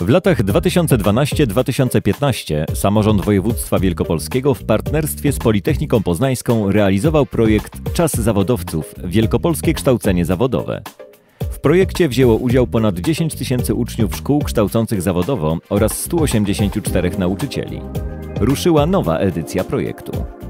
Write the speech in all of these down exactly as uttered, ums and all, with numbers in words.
W latach dwa tysiące dwunastym do dwa tysiące piętnastego samorząd województwa wielkopolskiego w partnerstwie z Politechniką Poznańską realizował projekt Czas zawodowców – Wielkopolskie kształcenie zawodowe. W projekcie wzięło udział ponad dziesięć tysięcy uczniów szkół kształcących zawodowo oraz stu osiemdziesięciu czterech nauczycieli. Ruszyła nowa edycja projektu.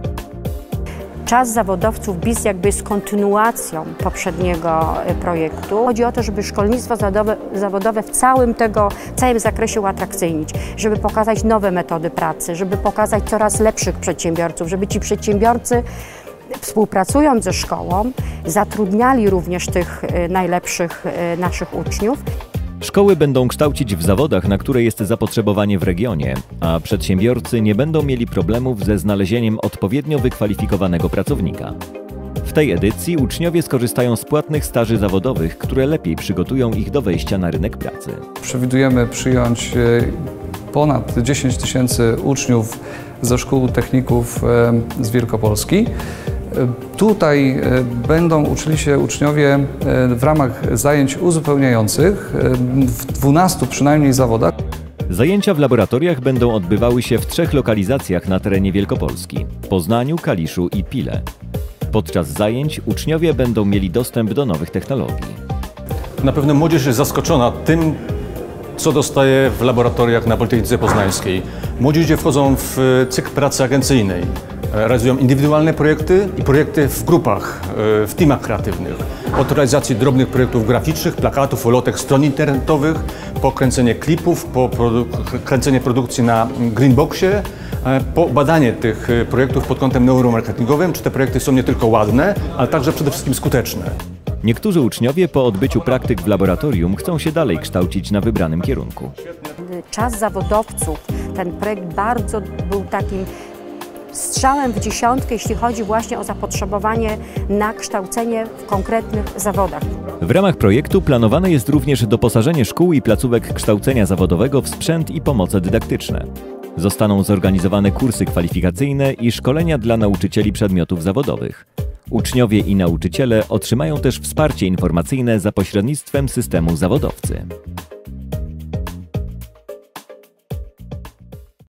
Czas zawodowców B I S jakby jest kontynuacją poprzedniego projektu. Chodzi o to, żeby szkolnictwo zawodowe, zawodowe w całym tego, całym zakresie uatrakcyjnić, żeby pokazać nowe metody pracy, żeby pokazać coraz lepszych przedsiębiorców, żeby ci przedsiębiorcy, współpracując ze szkołą, zatrudniali również tych najlepszych naszych uczniów. Szkoły będą kształcić w zawodach, na które jest zapotrzebowanie w regionie, a przedsiębiorcy nie będą mieli problemów ze znalezieniem odpowiednio wykwalifikowanego pracownika. W tej edycji uczniowie skorzystają z płatnych staży zawodowych, które lepiej przygotują ich do wejścia na rynek pracy. Przewidujemy przyjąć ponad dziesięć tysięcy uczniów ze szkół techników z Wielkopolski. Tutaj będą uczyli się uczniowie w ramach zajęć uzupełniających w dwunastu przynajmniej zawodach. Zajęcia w laboratoriach będą odbywały się w trzech lokalizacjach na terenie Wielkopolski – Poznaniu, Kaliszu i Pile. Podczas zajęć uczniowie będą mieli dostęp do nowych technologii. Na pewno młodzież jest zaskoczona tym, co dostaje w laboratoriach na Politechnice Poznańskiej. Młodzi ludzie wchodzą w cykl pracy agencyjnej. Realizują indywidualne projekty i projekty w grupach, w teamach kreatywnych. Od realizacji drobnych projektów graficznych, plakatów, ulotek, stron internetowych, po kręcenie klipów, po produ kręcenie produkcji na Greenboxie, po badanie tych projektów pod kątem neuromarketingowym, czy te projekty są nie tylko ładne, ale także przede wszystkim skuteczne. Niektórzy uczniowie po odbyciu praktyk w laboratorium chcą się dalej kształcić na wybranym kierunku. Czas zawodowców, ten projekt bardzo był takim strzałem w dziesiątkę, jeśli chodzi właśnie o zapotrzebowanie na kształcenie w konkretnych zawodach. W ramach projektu planowane jest również doposażenie szkół i placówek kształcenia zawodowego w sprzęt i pomoce dydaktyczne. Zostaną zorganizowane kursy kwalifikacyjne i szkolenia dla nauczycieli przedmiotów zawodowych. Uczniowie i nauczyciele otrzymają też wsparcie informacyjne za pośrednictwem systemu Zawodowcy.